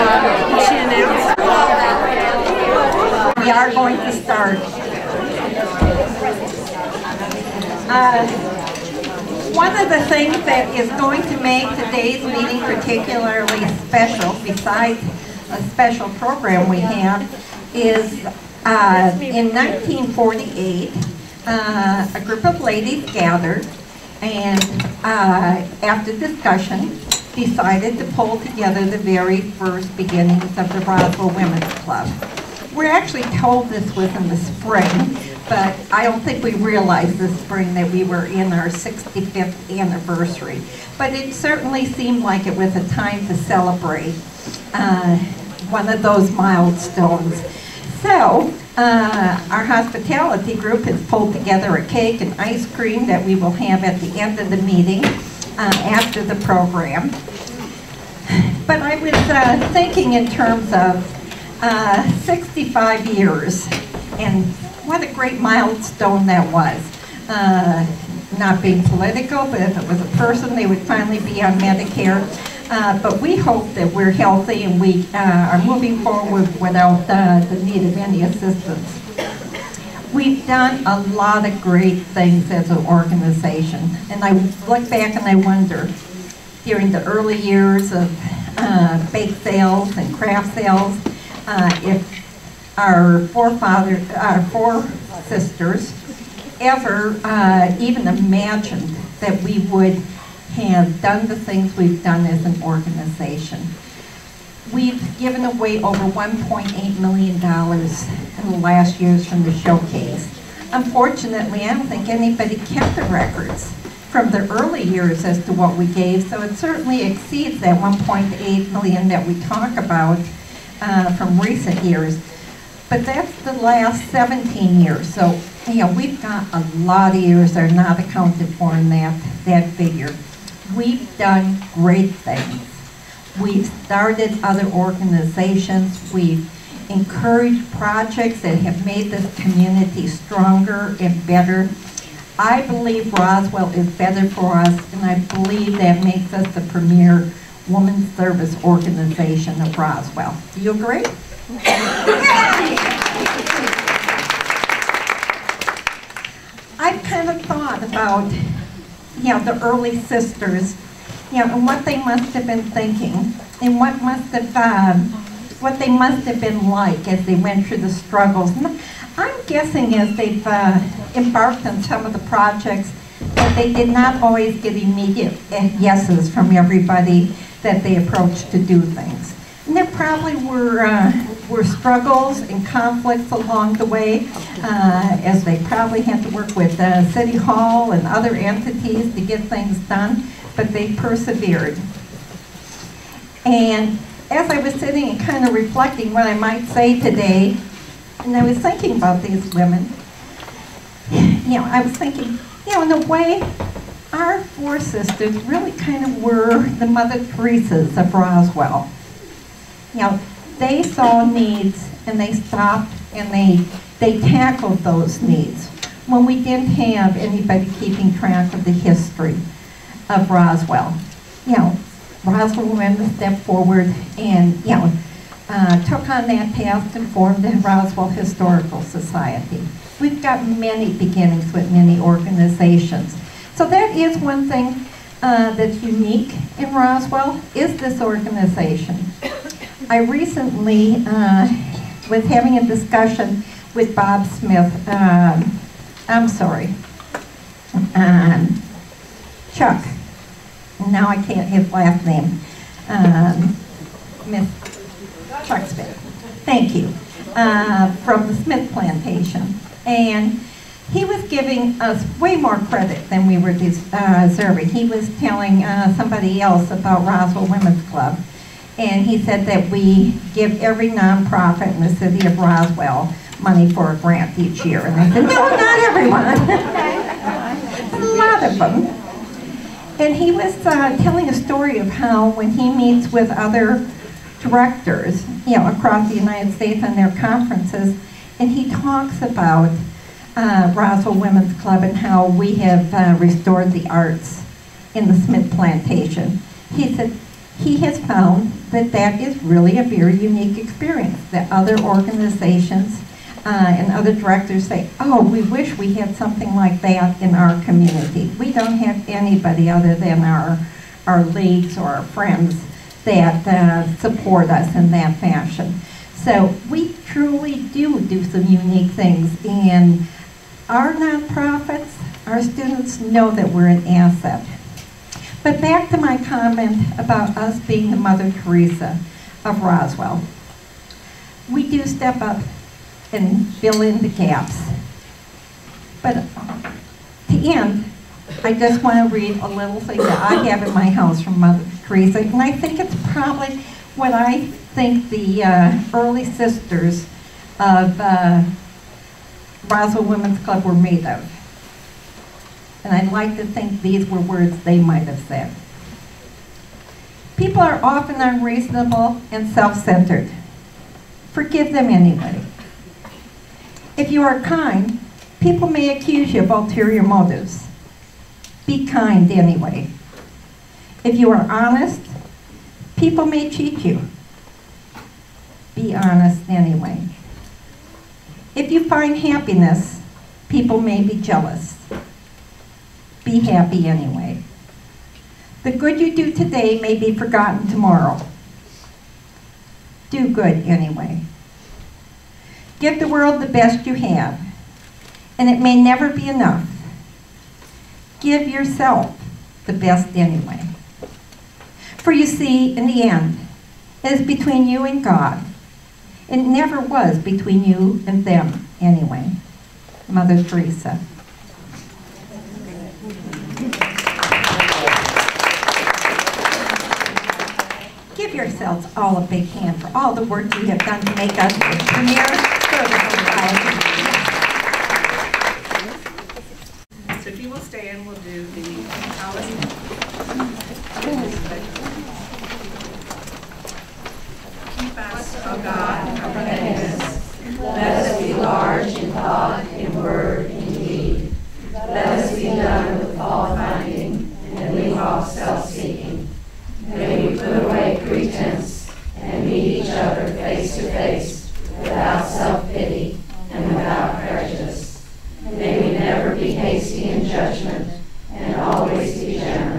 We are going to start. One of the things that is going to make today's meeting particularly special, besides a special program we have, is in 1948, a group of ladies gathered and after discussion decided to pull together the very first beginnings of the Roswell Women's Club. We're actually told this was in the spring, but I don't think we realized this spring that we were in our 65th anniversary. But it certainly seemed like it was a time to celebrate one of those milestones. So, our hospitality group has pulled together a cake and ice cream that we will have at the end of the meeting after the program. But I was thinking in terms of 65 years, and what a great milestone that was. Not being political, but if it was a person, they would finally be on Medicare. But we hope that we're healthy and we are moving forward without the need of any assistance. We've done a lot of great things as an organization, and I look back and I wonder, during the early years of bake sales and craft sales, if our four sisters ever even imagined that we would have done the things we've done as an organization. We've given away over $1.8 million in the last years from the showcase. Unfortunately, I don't think anybody kept the records from the early years as to what we gave, so it certainly exceeds that $1.8 million that we talk about from recent years. But that's the last 17 years, so we've got a lot of years that are not accounted for in that figure. We've done great things. We've started other organizations. We've encouraged projects that have made this community stronger and better. I believe Roswell is better for us, and I believe that makes us the premier women's service organization of Roswell. Do you agree? I've kind of thought about the early sisters, and what they must have been thinking, and what they must have been like as they went through the struggles. And I'm guessing as they've embarked on some of the projects that they did not always get immediate yeses from everybody that they approached to do things. And there probably were struggles and conflicts along the way, as they probably had to work with City Hall and other entities to get things done, but they persevered. And as I was sitting and kind of reflecting what I might say today, and I was thinking about these women, I was thinking, in a way, our four sisters really kind of were the Mother Teresas of Roswell. They saw needs and they stopped and they tackled those needs when we didn't have anybody keeping track of the history of Roswell. Roswell women stepped forward and took on that task and formed the Roswell Historical Society. We've got many beginnings with many organizations. So that is one thing that's unique in Roswell, is this organization. I recently was having a discussion with Bob Smith, Chuck. Now I can't his last name. Chuck Smith. Thank you. From the Smith Plantation. And he was giving us way more credit than we were deserving. He was telling somebody else about Roswell Women's Club. And he said that we give every nonprofit in the city of Roswell money for a grant each year. And I said, no, not everyone. A lot of them. And he was telling a story of how when he meets with other directors, across the United States on their conferences, and he talks about Roswell Women's Club and how we have restored the arts in the Smith Plantation. He said he has found that that is really a very unique experience, that other organizations and other directors say, oh, we wish we had something like that in our community. We don't have anybody other than our leagues or our friends that support us in that fashion. So we truly do some unique things, and our nonprofits, our students know that we're an asset. But back to my comment about us being the Mother Teresa of Roswell. We do step up and fill in the gaps. But to end, I just want to read a little thing that I have in my house from Mother Teresa, and I think it's probably what I think the early sisters of Roswell Women's Club were made of. And I'd like to think these were words they might have said. People are often unreasonable and self-centered. Forgive them anyway. If you are kind, people may accuse you of ulterior motives. Be kind anyway. If you are honest, people may cheat you. Be honest anyway. If you find happiness, people may be jealous. Be happy anyway. The good you do today may be forgotten tomorrow. Do good anyway. Give the world the best you have, and it may never be enough. Give yourself the best anyway. For you see, in the end, it is between you and God. It never was between you and them anyway. Mother Teresa. Give yourselves all a big hand for all the work you have done to make us the premier service society. So if you will stand, we'll do the Alice. Keep us, O God, our readiness. Let us be large in thought, in word, in deed. Let us be done with fault-finding and leave off self-seeking. May we put away pretense and meet each other face to face without self-pity and without prejudice. May we never be hasty in judgment and always be generous.